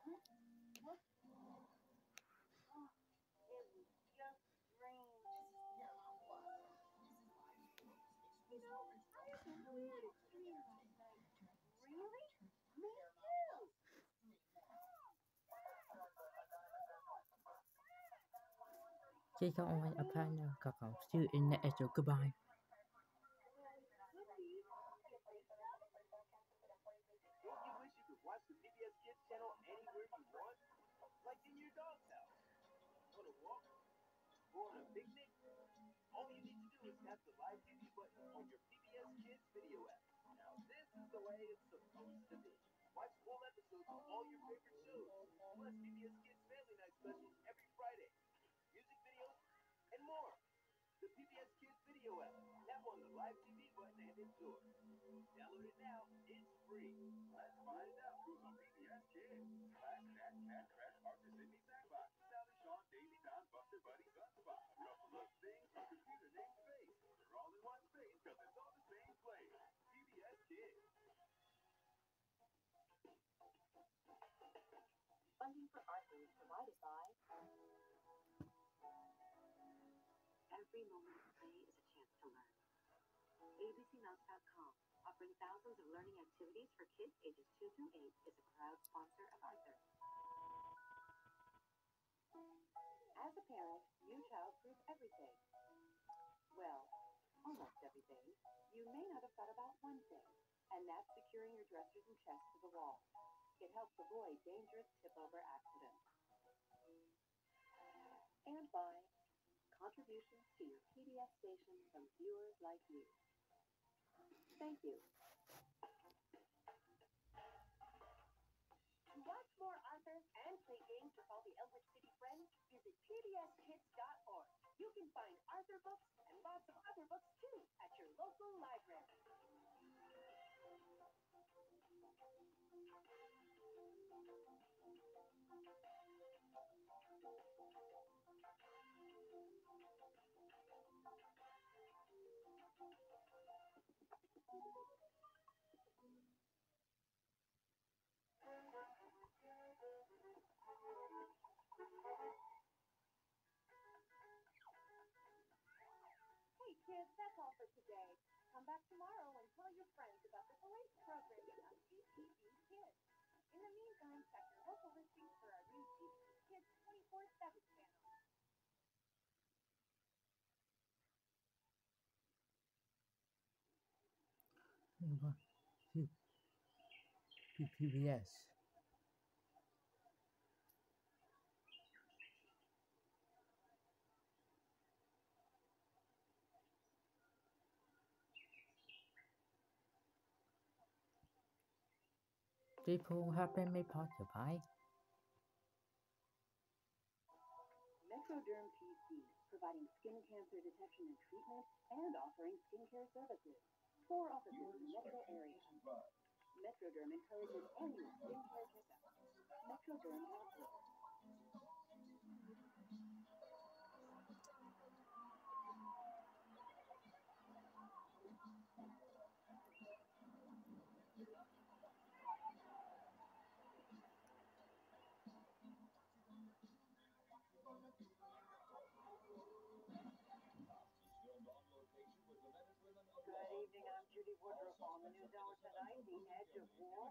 Chỉ có only a partner called still in the actual goodbye. Watch the PBS Kids channel anywhere you want, like in your dog's house. On a walk, or on a picnic, all you need to do is tap the live TV button on your PBS Kids video app. Now this is the way it's supposed to be. Watch full episodes of all your favorite shows, plus PBS Kids Family Night specials every Friday, music videos, and more. The PBS Kids video app. Tap on the live TV button and enjoy. Download it now. It's free. Let's find out who's on PBS Kids. Splash, Nat, Cat, Crash, Arthur, Sydney, Sandbox, Sally, Sean, Davey, Don, Buster, Buddy, Sunspot. Couple of things a computer named Space. They're all in one space because it's all the same place. PBS Kids. Funding for Arthur is provided by every moment of play is a chance to learn. ABCMouse.com, offering thousands of learning activities for kids ages 2 through 8, is a proud sponsor of Arthur. As a parent, you childproof everything. Well, almost everything. You may not have thought about one thing, and that's securing your dressers and chests to the wall. It helps avoid dangerous tip-over accidents. And by contributions to your PBS station from viewers like you. Thank you. To watch more Arthur and play games with all the Elwood City friends, visit pbskids.org. You can find Arthur books and lots of other books too at your local library. Hey kids, that's all for today. Come back tomorrow and tell your friends about the great programming on CTV Kids. In the meantime, check your local listings for our new CTV Kids 24/7 channel. PBS. People have been made possible by Metroderm PC, providing skin cancer detection and treatment and offering skincare services. 4 offices in the metro area. Metroderm encourages annual skincare checkups. Metroderm Healthcare. Good evening, I'm Judy Woodruff on the NewsHour tonight. The edge of war